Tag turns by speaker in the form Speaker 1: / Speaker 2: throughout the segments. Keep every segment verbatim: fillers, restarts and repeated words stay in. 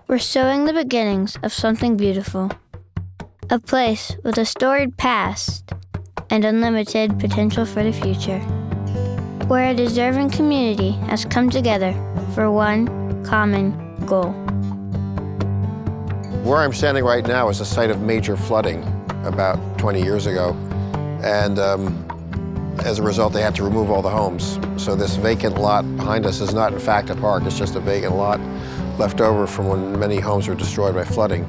Speaker 1: We're sowing the beginnings of something beautiful. A place with a storied past and unlimited potential for the future. Where a deserving community has come together for one common goal.
Speaker 2: Where I'm standing right now is the site of major flooding about twenty years ago. And um, as a result, they had to remove all the homes. So this vacant lot behind us is not in fact a park, it's just a vacant lot left over from when many homes were destroyed by flooding.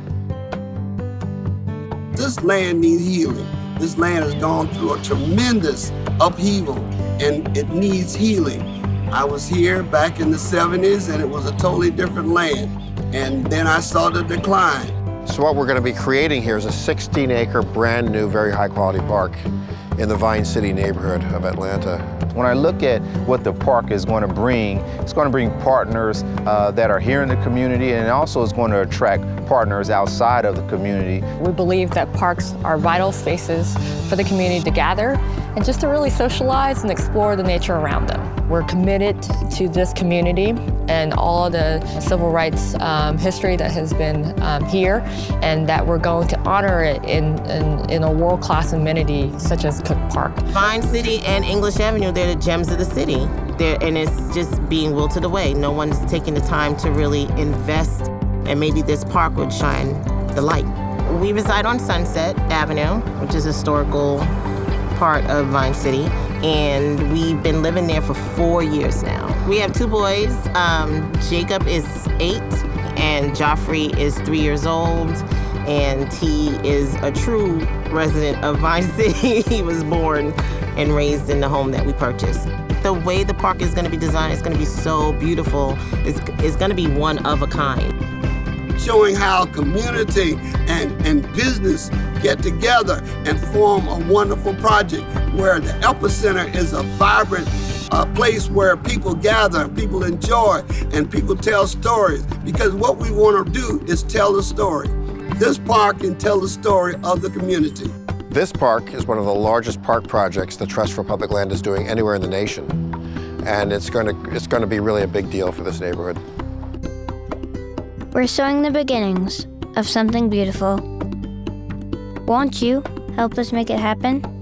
Speaker 3: This land needs healing. This land has gone through a tremendous upheaval and it needs healing. I was here back in the seventies and it was a totally different land. And then I saw the decline.
Speaker 2: So what we're going to be creating here is a sixteen acre brand new, very high quality park in the Vine City neighborhood of Atlanta.
Speaker 4: When I look at what the park is going to bring, it's going to bring partners uh, that are here in the community, and also it's going to attract partners outside of the community.
Speaker 5: We believe that parks are vital spaces for the community to gather and just to really socialize and explore the nature around them. We're committed to this community and all the civil rights um, history that has been um, here, and that we're going to honor it in, in, in a world-class amenity such as Cook Park.
Speaker 6: Vine City and English Avenue, they're the gems of the city. They're, and it's just being wilted away. No one's taking the time to really invest, and maybe this park would shine the light. We reside on Sunset Avenue, which is a historical part of Vine City, and we've been living there for four years now. We have two boys. Um, Jacob is eight, and Joffrey is three years old, and he is a true resident of Vine City. He was born and raised in the home that we purchased. The way the park is going to be designed is going to be so beautiful. It's, it's going to be one of a kind.
Speaker 3: Showing how community and, and business get together and form a wonderful project where the epicenter is a vibrant uh, place where people gather, people enjoy, and people tell stories. Because what we want to do is tell a story. This park can tell the story of the community.
Speaker 2: This park is one of the largest park projects the Trust for Public Land is doing anywhere in the nation. And it's going to, it's going to be really a big deal for this neighborhood.
Speaker 1: We're sowing the beginnings of something beautiful. Won't you help us make it happen?